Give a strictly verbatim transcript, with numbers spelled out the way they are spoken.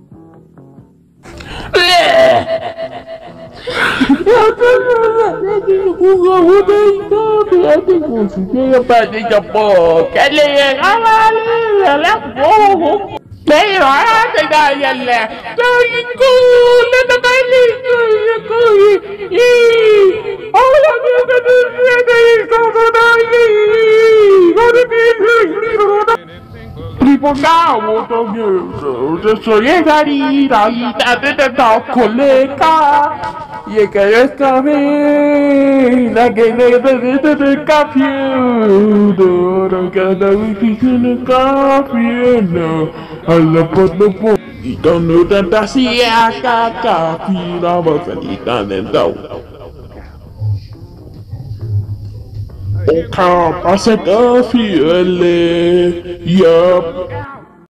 Đây rồi á, đây đây là là đây cô lên đây cái gì cười cười ôi là cái cái cái cái cái cái đây có đi đi Ripondavo molto sono cari dai da da collega e che resta la che ne vedete garfield che da vicino garfield alla porta po i danno tanta si a capi la volta di tanto O car passa garfield yup